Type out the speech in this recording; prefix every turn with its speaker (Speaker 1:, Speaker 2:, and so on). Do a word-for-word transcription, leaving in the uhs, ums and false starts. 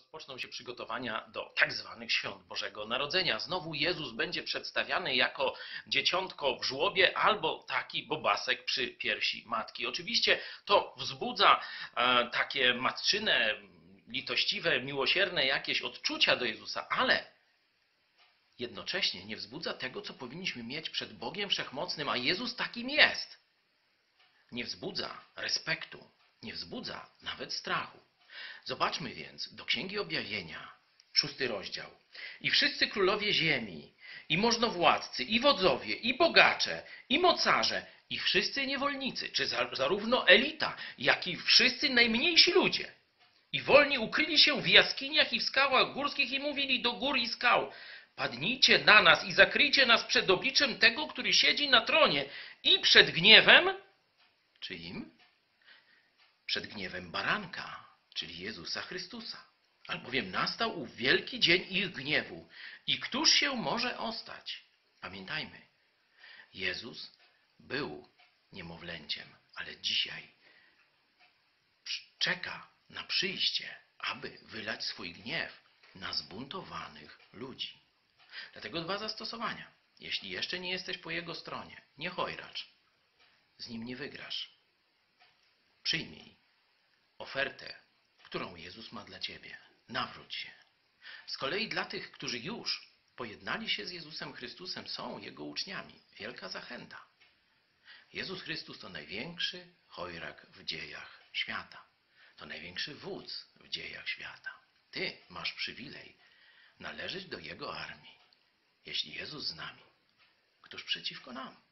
Speaker 1: rozpoczną się przygotowania do tak zwanych świąt Bożego Narodzenia. Znowu Jezus będzie przedstawiany jako dzieciątko w żłobie albo taki bobasek przy piersi matki. Oczywiście to wzbudza e, takie matczyne, litościwe, miłosierne jakieś odczucia do Jezusa, ale jednocześnie nie wzbudza tego, co powinniśmy mieć przed Bogiem Wszechmocnym, a Jezus takim jest. Nie wzbudza respektu, nie wzbudza nawet strachu. Zobaczmy więc do Księgi Objawienia, szósty rozdział. I wszyscy królowie ziemi, i możnowładcy, i wodzowie, i bogacze, i mocarze, i wszyscy niewolnicy, czy zarówno elita, jak i wszyscy najmniejsi ludzie. I wolni ukryli się w jaskiniach i w skałach górskich i mówili do gór i skał: padnijcie na nas i zakryjcie nas przed obliczem tego, który siedzi na tronie i przed gniewem, czyim? Przed gniewem baranka, czyli Jezusa Chrystusa. Albowiem nastał ów wielki dzień ich gniewu. I któż się może ostać? Pamiętajmy, Jezus był niemowlęciem, ale dzisiaj czeka na przyjście, aby wylać swój gniew na zbuntowanych ludzi. Dlatego dwa zastosowania. Jeśli jeszcze nie jesteś po Jego stronie, nie chojracz. Z Nim nie wygrasz. Przyjmij ofertę, którą Jezus ma dla ciebie. Nawróć się. Z kolei dla tych, którzy już pojednali się z Jezusem Chrystusem, są Jego uczniami. Wielka zachęta. Jezus Chrystus to największy chojrak w dziejach świata. To największy wódz w dziejach świata. Ty masz przywilej należeć do Jego armii. Jeśli Jezus z nami, któż przeciwko nam?